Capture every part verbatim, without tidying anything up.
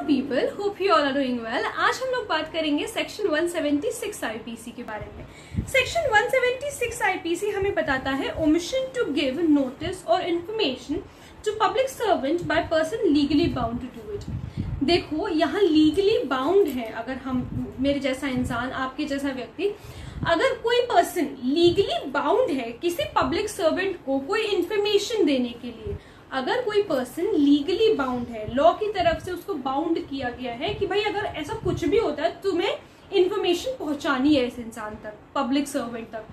People, hope you all are doing well. आज हम लोग बात करेंगे section one seventy six IPC के बारे में। Section one seventy six IPC हमें बताता है ओमिशन टू गिव नोटिस और information to public servant by person legally bound to do it. देखो यहाँ लीगली बाउंड है, अगर हम मेरे जैसा इंसान, आपके जैसा व्यक्ति, अगर कोई पर्सन लीगली बाउंड है किसी पब्लिक सर्वेंट को कोई इंफॉर्मेशन देने के लिए, अगर कोई पर्सन लीगली बाउंड है, लॉ की तरफ से उसको बाउंड किया गया है कि भाई अगर ऐसा कुछ भी होता है तुम्हें इंफॉर्मेशन पहुंचानी है इस इंसान तक, पब्लिक सर्वेंट तक,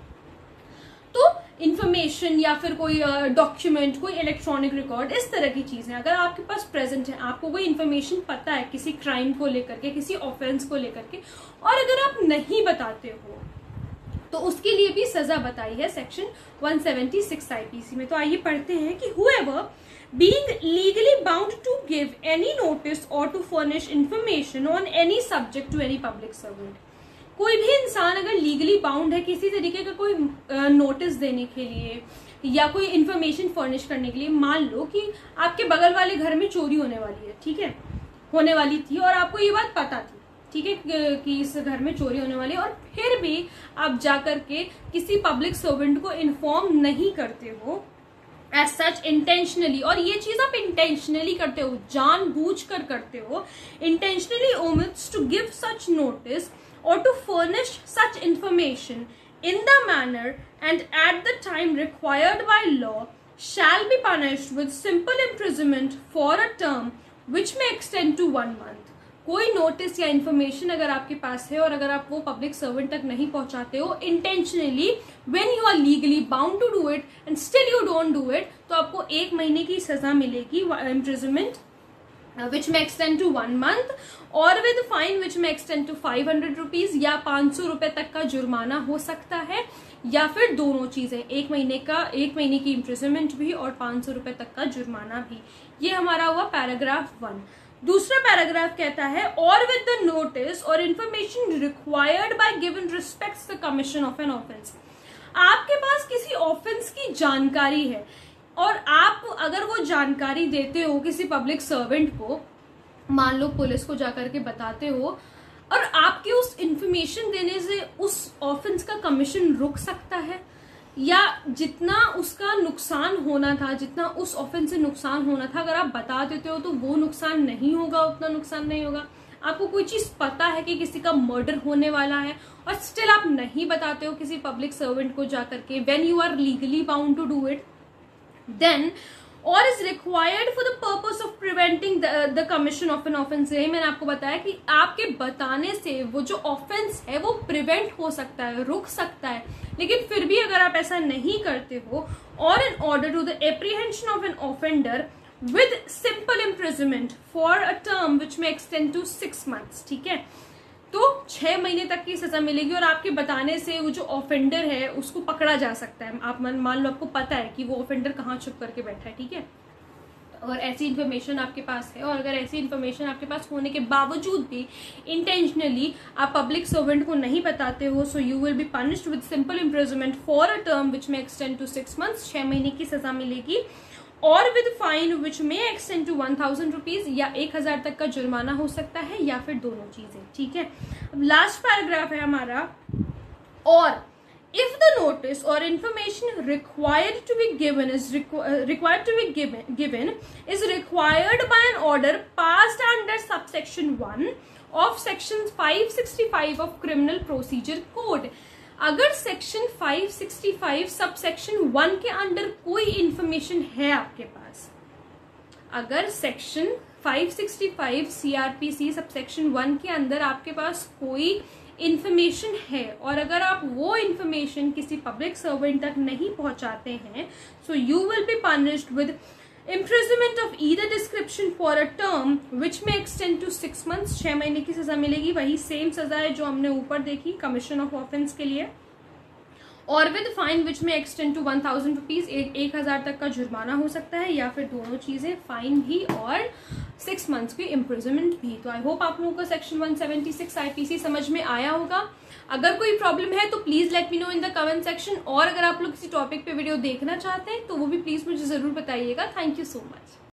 तो इंफॉर्मेशन या फिर कोई डॉक्यूमेंट, कोई इलेक्ट्रॉनिक रिकॉर्ड, इस तरह की चीजें अगर आपके पास प्रेजेंट है, आपको कोई इंफॉर्मेशन पता है किसी क्राइम को लेकर के, किसी ऑफेंस को लेकर के, और अगर आप नहीं बताते हो तो उसके लिए भी सजा बताई है section one seventy six IPC में। तो आइए पढ़ते हैं कि whoever being legally bound to give any notice or to furnish information on any subject to any public servant, कोई भी इंसान अगर लीगली बाउंड है किसी तरीके का कोई नोटिस देने के लिए या कोई इंफॉर्मेशन फर्निश करने के लिए, मान लो कि आपके बगल वाले घर में चोरी होने वाली है, ठीक है, होने वाली थी और आपको ये बात पता थी, ठीक है, कि इस घर में चोरी होने वाली है, और फिर भी आप जाकर के किसी पब्लिक सर्वेंट को इन्फॉर्म नहीं करते हो एज सच इंटेंशनली, और ये चीज आप इंटेंशनली करते हो, जानबूझकर करते हो, intentionally omits to give such notice or to furnish such information in the manner and at the time required by law shall be punished with simple imprisonment for a term which may extend to one month। कोई notice या information अगर आपके पास है और अगर आप वो public servant तक नहीं पहुंचाते हो intentionally, when you are legally bound to do it and still you don't do it, तो आपको एक महीने की सजा मिलेगी, imprisonment which may extend to one month or with fine which may extend to five hundred rupees, या पांच सौ रुपए तक का जुर्माना हो सकता है, या फिर दोनों चीजें, एक महीने का एक महीने की इम्प्रिजनमेंट भी और पांच सौ रुपए तक का जुर्माना भी। ये हमारा हुआ पैराग्राफ वन। दूसरा पैराग्राफ कहता है और विद द नोटिस और information required by given respects the commission of an offence. आपके पास किसी ऑफेंस की जानकारी है और आप अगर वो जानकारी देते हो किसी पब्लिक सर्वेंट को, मान लो पुलिस को जाकर के बताते हो, और आपके उस इंफॉर्मेशन देने से उस ऑफेंस का कमीशन रुक सकता है, या जितना उसका नुकसान होना था, जितना उस ऑफेंस से नुकसान होना था, अगर आप बता देते हो तो वो नुकसान नहीं होगा, उतना नुकसान नहीं होगा। आपको कोई चीज पता है कि किसी का मर्डर होने वाला है और स्टिल आप नहीं बताते हो किसी पब्लिक सर्वेंट को जाकर के, when you are legally bound to do it, then or is required for the purpose of preventing the, the commission of an offense। यही मैंने आपको बताया कि आपके बताने से वो जो ऑफेंस है वो प्रिवेंट हो सकता है, रुक सकता है, लेकिन फिर भी अगर आप ऐसा नहीं करते हो, और in order to the apprehension of an offender with simple imprisonment for a term which may extend to six months, ठीक है, तो छह महीने तक की सजा मिलेगी और आपके बताने से वो जो ऑफेंडर है उसको पकड़ा जा सकता है। आप मान लो आपको पता है कि वो ऑफेंडर कहाँ छुप करके बैठा है, ठीक है, और ऐसी इन्फॉर्मेशन आपके पास है, और अगर ऐसी इन्फॉर्मेशन आपके पास होने के बावजूद भी इंटेंशनली आप पब्लिक सर्वेंट को नहीं बताते हो, so you will be punished with simple imprisonment for a term which may extend to six months, छह महीने की सजा मिलेगी, और with fine which may extend to one thousand rupees, या एक हजार तक का जुर्माना हो सकता है, या फिर दोनों चीजें, ठीक है। अब लास्ट पैराग्राफ है हमारा, और इफ द नोटिस और information required to be given is required to be given is required by an order passed under subsection one of section five sixty five of criminal procedure code. अगर section five sixty five sub section one के under कोई information है आपके पास, अगर section five sixty five CrPC sub section one के अंदर आपके पास कोई इंफॉर्मेशन है, और अगर आप वो इंफॉर्मेशन किसी पब्लिक सर्वेंट तक नहीं पहुंचाते हैं, so you will be punished with imprisonment of either description for a term which may extend to six months, छह महीने की सजा मिलेगी, वही सेम सजा है जो हमने ऊपर देखी कमीशन ऑफ ऑफेंस के लिए, और with fine which may extend to one thousand rupees, एक हजार तक का जुर्माना हो सकता है, या फिर दोनों चीजें, फाइन भी और सिक्स मंथ्स की इम्प्रिजनमेंट भी। तो आई होप आप लोगों को section one seventy six IPC समझ में आया होगा। अगर कोई प्रॉब्लम है तो please let me know in the comment section, और अगर आप लोग किसी टॉपिक पे वीडियो देखना चाहते हैं तो वो भी प्लीज मुझे जरूर बताइएगा। Thank you so much.